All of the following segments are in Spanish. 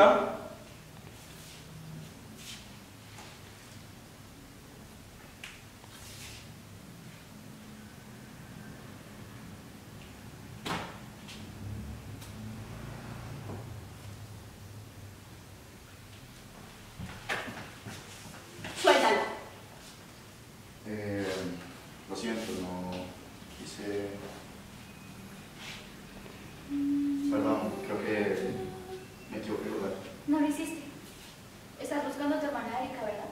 Erika. Suéltalo. Lo siento, no quise... Perdón, creo que me equivoqué de lugar. No lo hiciste. Estás buscando a tu hermana Erika, ¿verdad?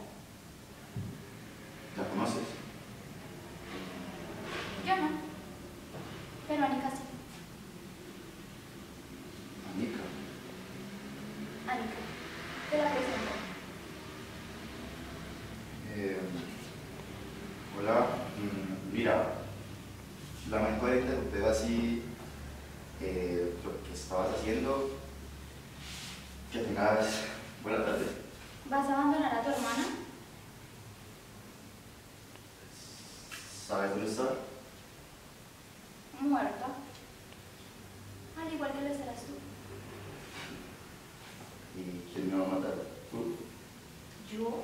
¿La conoces? Yo no. Pero Anika sí. Anika. Anika. Te la presento. Hola, mira, lamento haber interrumpido así lo que estabas haciendo. Que tengas buena tarde. ¿Vas a abandonar a tu hermana? ¿Sabes dónde está? Muerta. Al igual que lo estarás tú. ¿Y quién me va a matar? ¿Tú? ¿Yo?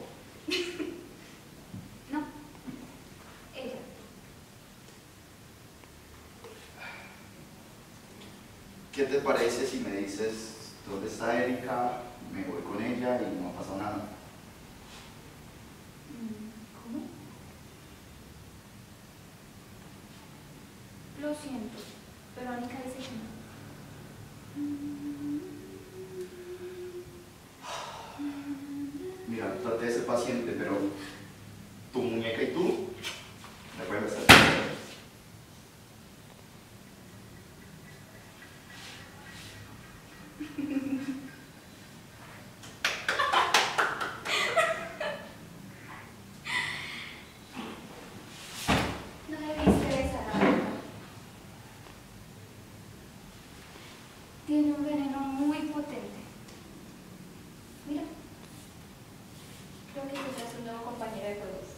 No. Ella. ¿Qué te parece si me dices dónde está Erika? Me voy con ella y no pasa nada. ¿Cómo? Lo siento, pero Anika dice que no. Mira, trate de ser paciente, pero tu muñeca y tú me pueden besar. No debiste besar a Anika. Tiene un veneno muy potente. Mira. Creo que tú serás un nuevo compañero de juegos.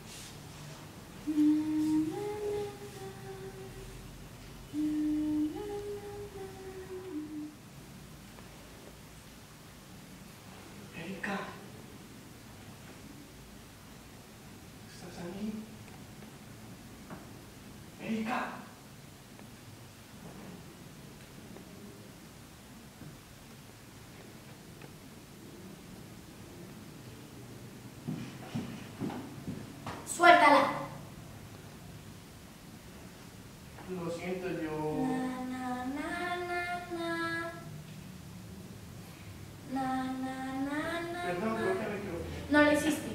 Erika, ¿estás ahí? Erika. ¡Suéltala! Lo siento, yo... Perdón, creo que me equivoqué. No lo hiciste.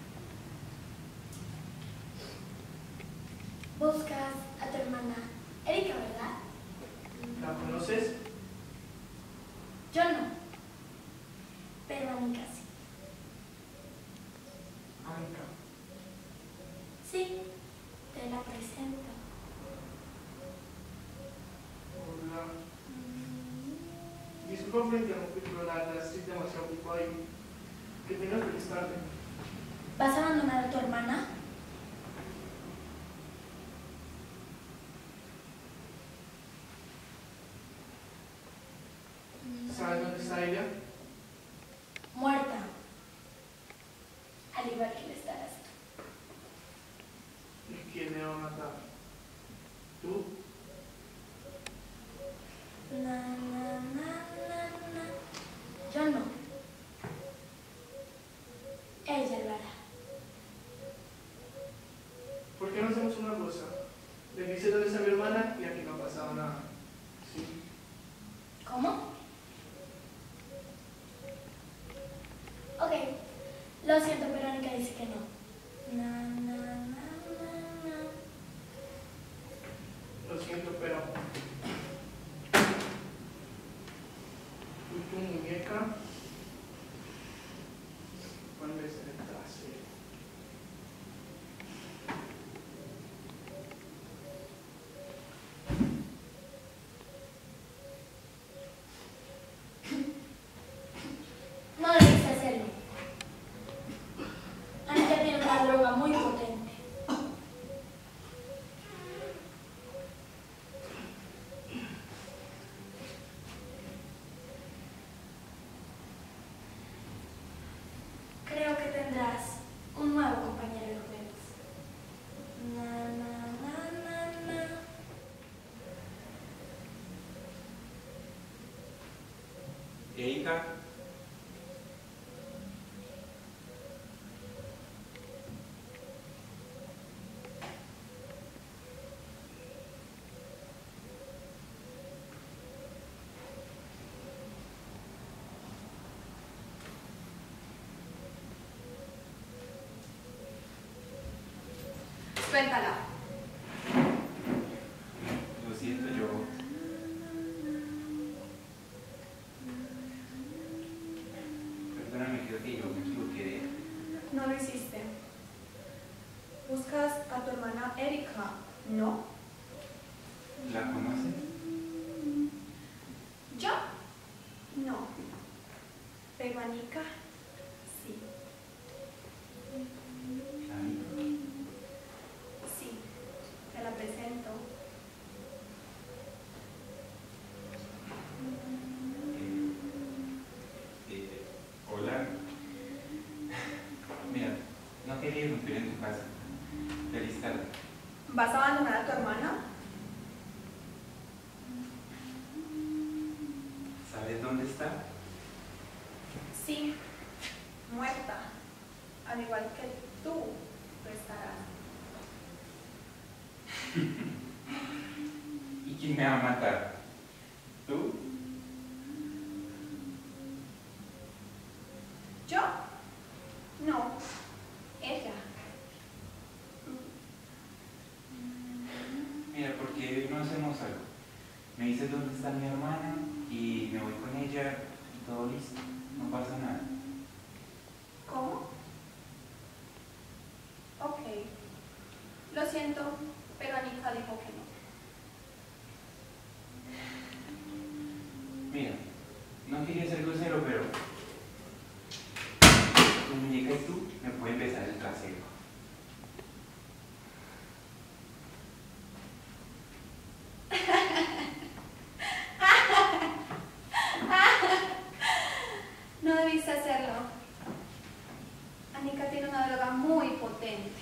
Buscas a tu hermana Erika, ¿verdad? ¿La conoces? Yo no. Pero Anika sí. Anika. Sí, te la presento. Hola. Disculpa por interrumpir, pero la verdad estoy demasiado ocupado y que tengas feliz tarde. ¿Vas a abandonar a tu hermana? ¿Sabes dónde está ella? Muerta. Al igual que lo estarás tú. ¿Y quién me va a matar? ¿Tú? Yo no. Ella lo hará. ¿Por qué no hacemos una cosa? Le dice dónde está mi hermana y aquí no ha pasado nada. ¿Sí? ¿Cómo? Ok. Lo siento, pero Anika dice que no. Lo siento, pero... ¿Y tu muñeca? ¿Cuál es el trasero? No debiste hacerlo. Anika tiene una droga muy potente. Creo que tendrás un nuevo compañero de juegos. Na, na, na, na, na. Erika. Suéltala. Lo siento, yo. Perdóname, creo que yo me equivoqué. No lo hiciste. Buscas a tu hermana Erika, ¿no? ¿La conoces? ¿Yo? No. Pero Anika, sí. Claro. Sí. Te la presento. Hola. Mira, no quería irrumpir en tu casa. Feliz tarde. ¿Vas a abandonar a tu hermana? ¿Sabes dónde está? Sí. Muerta. Al igual que tú lo estarás. ¿Y quién me va a matar? ¿Tú? ¿Yo? No. Ella. Mira, ¿por qué no hacemos algo? Me dices dónde está mi hermana y me voy con ella y todo listo. No pasa nada. ¿Cómo? Ok. Lo siento, pero Anika dijo que no. Mira, no quería ser grosero, pero tu muñeca y tú me pueden besar el trasero. No debiste hacerlo. Anika tiene una droga muy potente.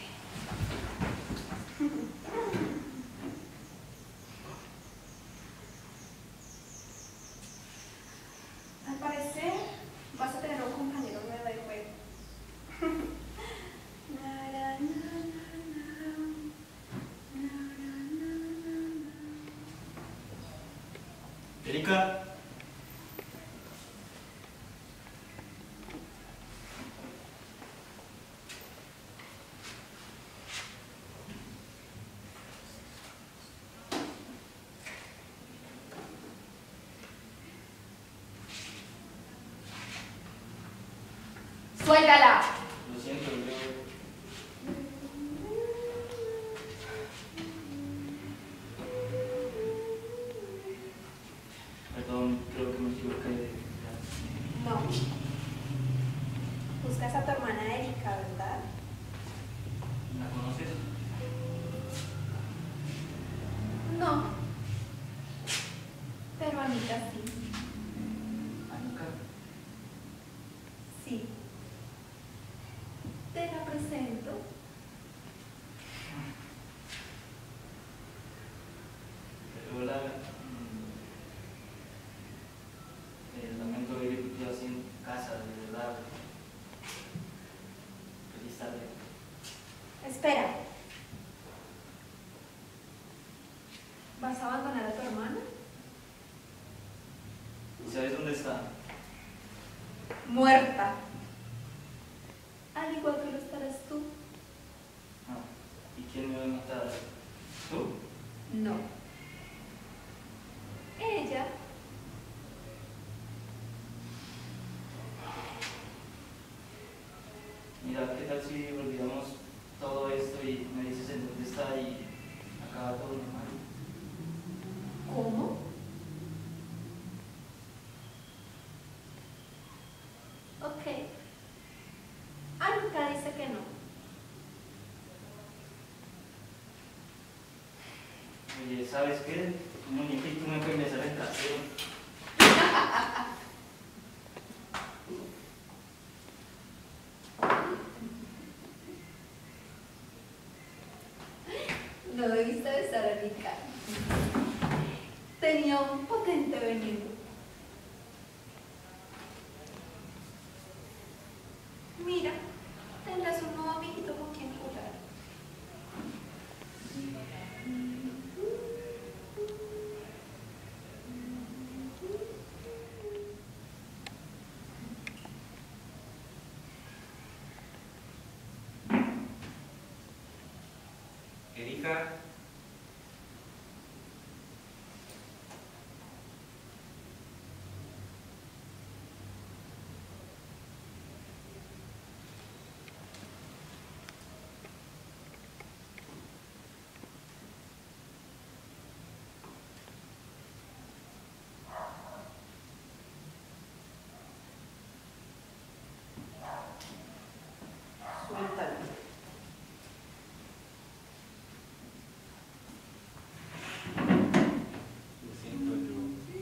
Al parecer, vas a tener un compañero nuevo de juego. Na, na, na, na, na, na, na. Erika. Suéltala. Lo siento, yo. Perdón, creo que me equivoqué. No. Buscas a tu hermana Erika, ¿verdad? ¿La conoces? No. Pero Anika sí. Anika. Sí. Te la presento. Hola. Lamento haber discutido así en casa, de verdad. Feliz tarde. Espera. ¿Vas a abandonar a tu hermana? ¿Y sabes dónde está? Muerta. Al igual que lo estarás tú. Ah, ¿y quién me va a matar? ¿Tú? No. Ella. Mira, ¿qué tal si olvidamos todo esto y me dices en dónde está y acaba todo normal? ¿Cómo? Ok. Anika dice que no. Oye, ¿sabes qué? Tu muñequito me puede besar el trasero. Erika. Tenía un potente veneno. Mira, tendrás un nuevo amiguito con quien jugar. Erika. Suéltalo. Lo siento, yo.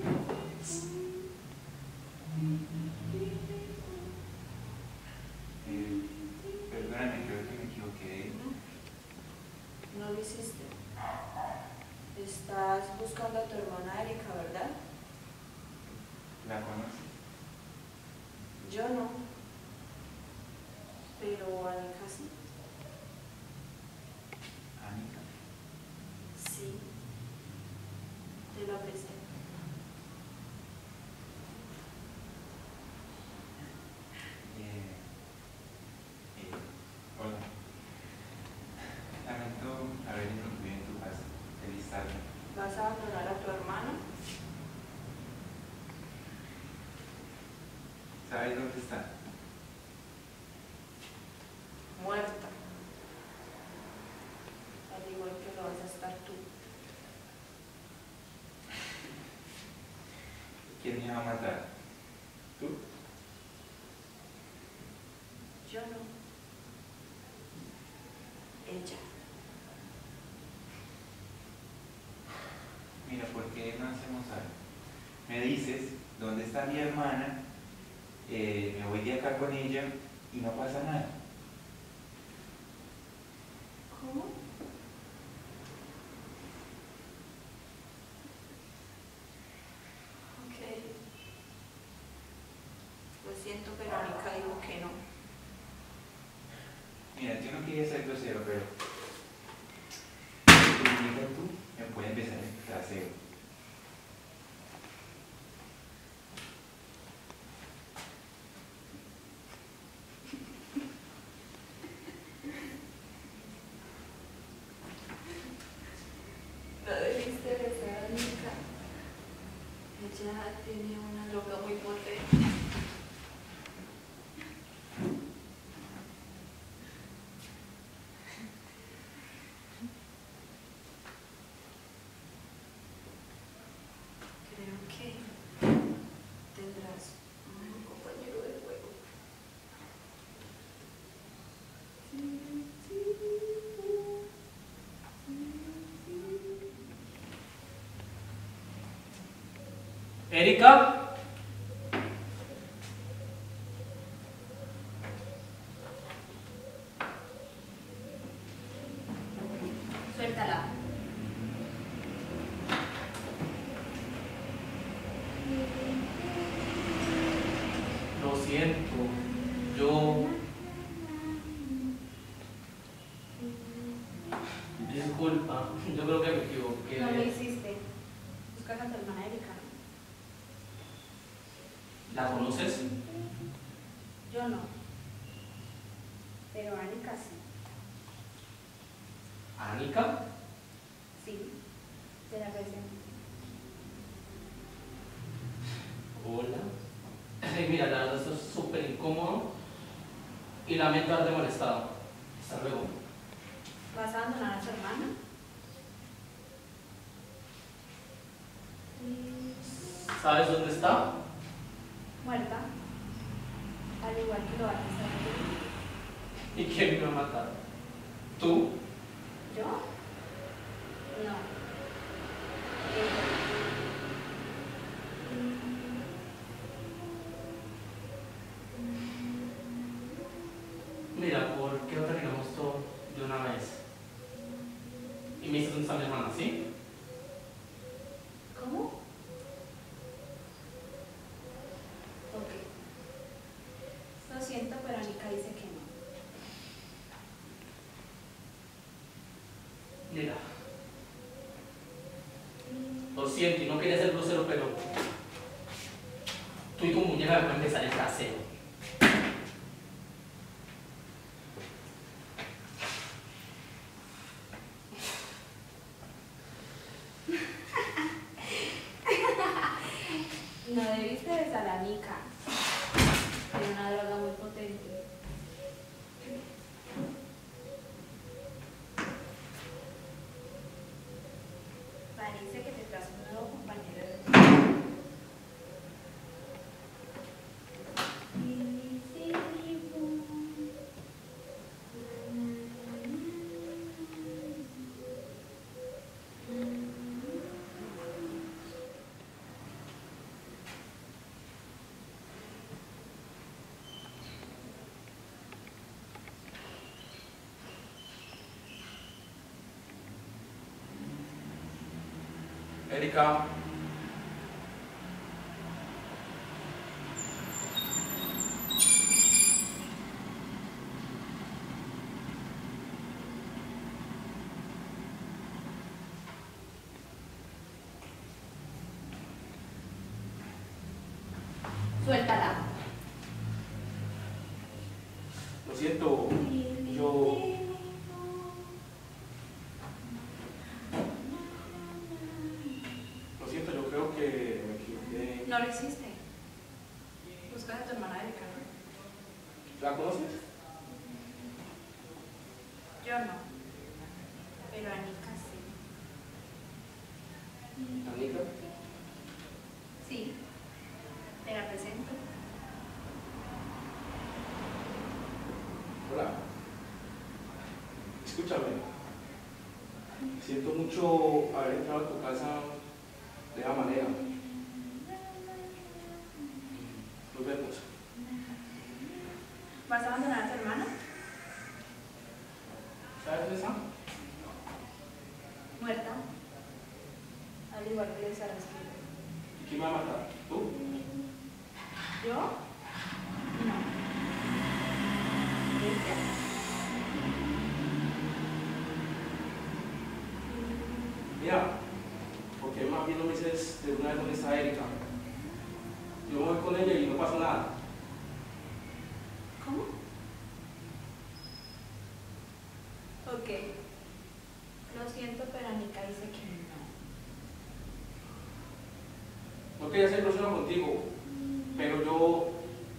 Perdóname, creo que me equivoqué. No lo hiciste. Estás buscando a tu hermana Erika, ¿verdad? ¿La conoces? Yo no. Pero Anika sí. Anika. Sí. Te la presento. Hola. Lamento haber interrumpido en tu casa. Feliz tarde. ¿Vas a abandonar a tu hermana? ¿Sabes dónde está? Muerta. Al igual que lo vas a estar tú. ¿Quién me va a matar? ¿Tú? Yo no. Ella. Mira, ¿por qué no hacemos algo? Me dices dónde está mi hermana, me voy de acá con ella y no pasa nada. ¿Cómo? Ok. Lo siento, pero Anika dijo que no. Mira, yo no quería ser grosero, pero tú me puedes besar en el trasero. No debiste besar a Anika. Ella tiene una loca muy potente. Creo que tendrás un nuevo compañero de juego. Erika. Suéltala. Lo siento. Yo... Disculpa. Yo creo que me equivoqué. No lo hiciste. Buscas a tu hermana Erika. ¿La conoces? Yo no. Pero Anika sí. ¿Anika? Sí. Te la presento. Hola. Ay, mira, la verdad esto es súper incómodo y lamento haberte molestado. Hasta luego. ¿Vas a abandonar a tu hermana? ¿Sabes dónde está? Muerta. Al igual que lo vas a estar tú. ¿Y quién me va a matar? ¿Tú? ¿Yo? No. Ella. Mira, ¿por qué no terminamos todo de una vez? Y me dices dónde está mi hermana, ¿sí? siento y no quería ser grosero, pero tú y tu muñeca me pueden besar el trasero. No debiste besar a Nika. Tiene una droga muy potente. Parece que te traes un nuevo compañero de juego. Erika. Suéltala. Lo siento, yo... Lo siento, yo creo que me equivoqué. No lo hiciste. Buscas a tu hermana Erika, ¿no? ¿La conoces? Yo no. Pero Anika sí. Anika. Sí. Te la presento. Hola. Escúchame. Siento mucho haber entrado a tu casa de esa manera. Nos vemos. ¿Vas a abandonar a tu hermana? ¿Sabes de esa? Muerta. Al igual que esa respira. ¿Y quién me va a matar? ¿Tú? ¿Yo? No. Ella. Mira, ¿por qué más bien no me dices de una vez dónde está Erika? Yo me voy con ella y no pasa nada. ¿Cómo? Ok. Lo siento, pero Anika dice que no. No quería ser grosero contigo, pero yo...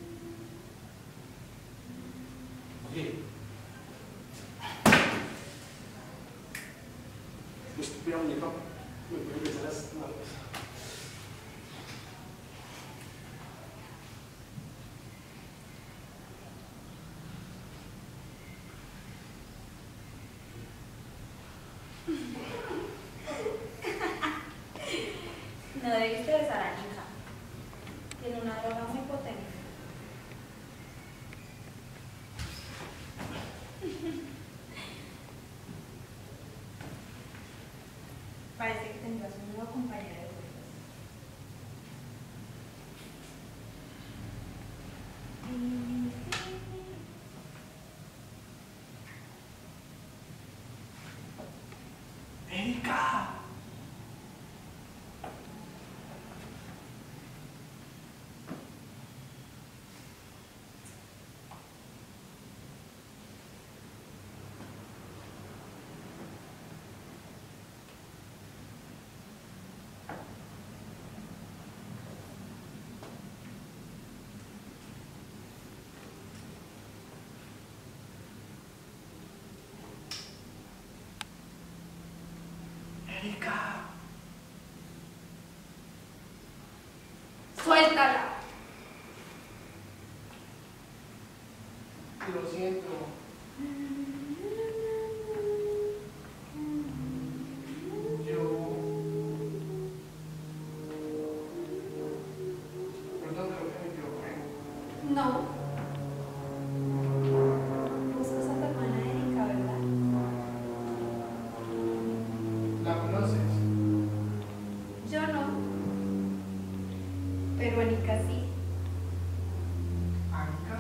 Oye. Mi estúpida muñeca me puede besar las manos. No debiste besar a Anika. Tiene una droga muy potente. Parece que tendrás un nuevo compañero de juegos. ¡Erika! ¡Erika! Suéltala. Lo siento. Perdón, creo que me equivoqué. No. Buscas a tu hermana Erika, ¿verdad? ¿La conoces? Yo no. Pero Anika sí. ¿Anka?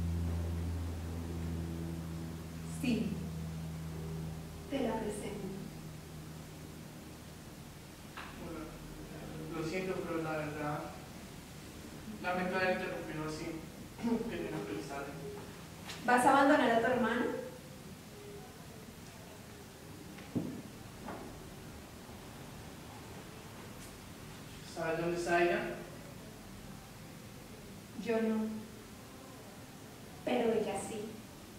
Sí. Te la presento. Hola. pero la verdad, lamento haber interrumpido así. Que tenga feliz tarde. ¿Vas a abandonar a tu hermana? ¿Sabes dónde está ella? Yo no. Pero ella sí.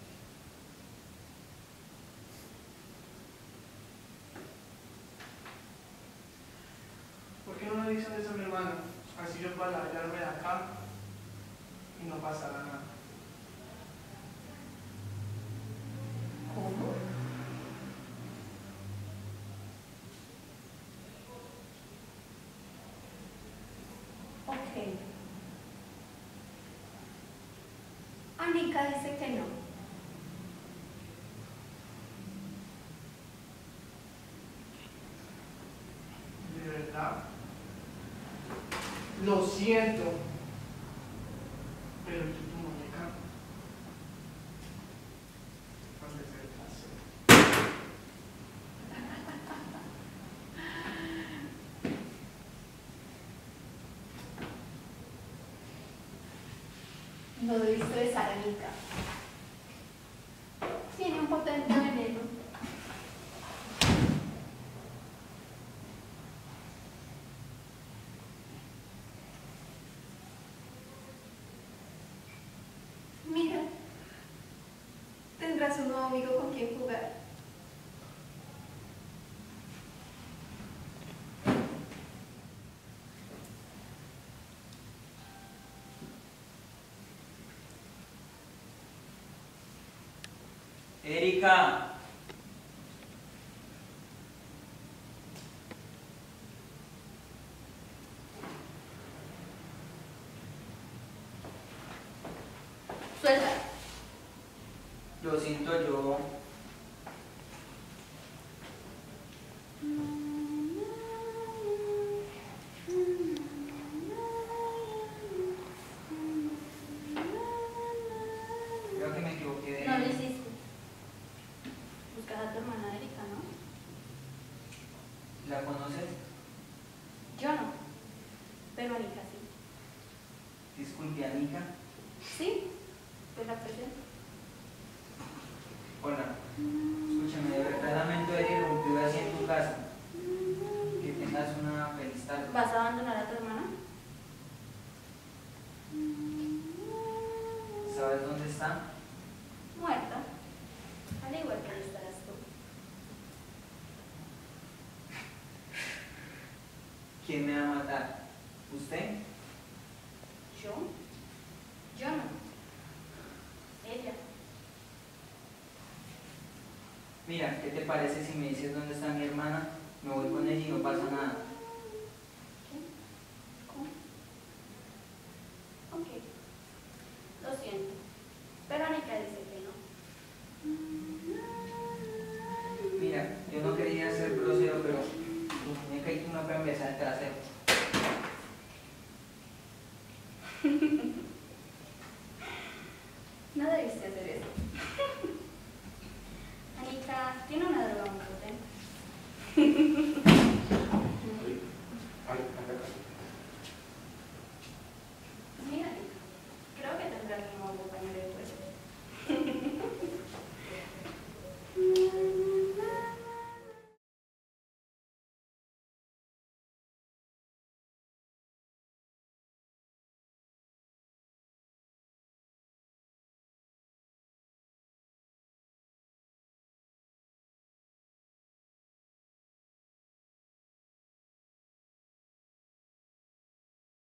¿Por qué no le dicen eso a mi hermano? Así yo puedo largarme de acá y no pasará nada. ¿Cómo? Ok. Anika dice que no. ¿De verdad? Lo siento. Pero yo tu muñeca. ¿Dónde se hace? No debiste besar a Anika. Tiene un potente veneno. Mira, tendrás un nuevo amigo con quien jugar. Erika. Suelta. Lo siento yo. Creo que me equivoqué de... No lo hiciste. Buscas a tu hermana Erika, ¿no? ¿La conoces? Yo no. Pero Anika sí. Disculpe, Anika. ¿Sí? Pues la presento. Hola. Escúchame, de verdad lamento haber irrumpido así en tu casa. Que tengas una feliz tarde. ¿Vas a abandonar a tu hermana? ¿Sabes dónde está? Muerta. Al igual que estarás tú. ¿Quién me va a matar? ¿Usted? ¿Yo? Yo no. Ella. Mira, ¿qué te parece si me dices dónde está mi hermana? Me voy con ella y no pasa nada. ¿Qué? ¿Cómo? Ok. Lo siento. Pero Anika dice que no. Mira, yo no quería ser grosero, pero tu muñeca y tú me pueden besar el trasero. No debiste hacer eso. Anika tiene una droga muy potente.